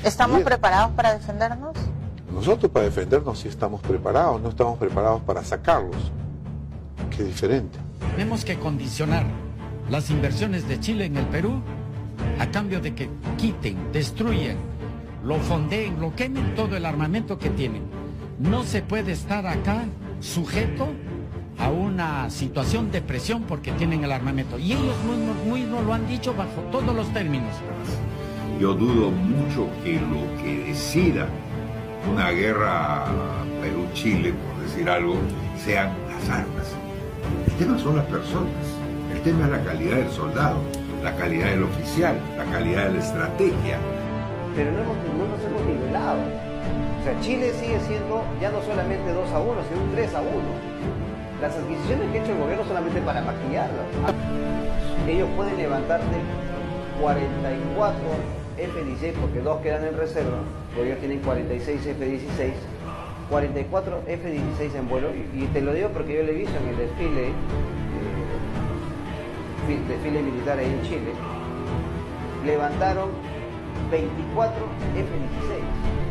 ¿Estamos preparados para defendernos? Nosotros para defendernos sí estamos preparados, no estamos preparados para sacarlos, que es diferente. Tenemos que condicionar las inversiones de Chile en el Perú a cambio de que quiten, destruyan, lo fondeen, lo quemen todo el armamento que tienen. No se puede estar acá sujeto a una situación de presión porque tienen el armamento. Y ellos mismos lo han dicho bajo todos los términos. Yo dudo mucho que lo que decida una guerra Perú-Chile, por decir algo, sean las armas. El tema son las personas. El tema es la calidad del soldado, la calidad del oficial, la calidad de la estrategia. Pero no nos hemos nivelado. O sea, Chile sigue siendo ya no solamente 2-1, sino un 3-1. Las adquisiciones que ha hecho el gobierno solamente para maquillarlo. Ellos pueden levantarte 44 F-16 porque 2 quedan en reserva, porque ellos tienen 46 F-16, 44 F-16 en vuelo, y te lo digo porque yo lo he visto en el desfile militar ahí en Chile. Levantaron 24 F-16.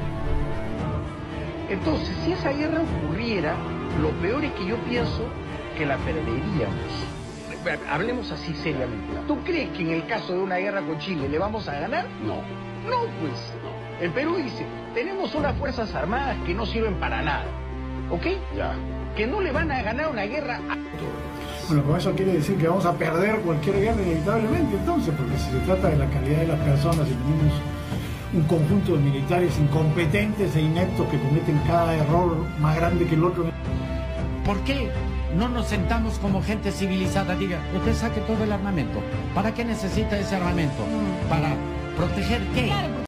Entonces, si esa guerra ocurriera, lo peor es que yo pienso que la perderíamos. Hablemos así seriamente. ¿Tú crees que en el caso de una guerra con Chile le vamos a ganar? No. No, pues. El Perú dice, tenemos unas fuerzas armadas que no sirven para nada. ¿Ok? Ya. Que no le van a ganar una guerra a... Bueno, con eso quiere decir que vamos a perder cualquier guerra inevitablemente entonces, porque si se trata de la calidad de las personas y tenemos un conjunto de militares incompetentes e ineptos que cometen cada error más grande que el otro. ¿Por qué no nos sentamos como gente civilizada? Diga, usted saque todo el armamento. ¿Para qué necesita ese armamento? ¿Para proteger qué? Claro,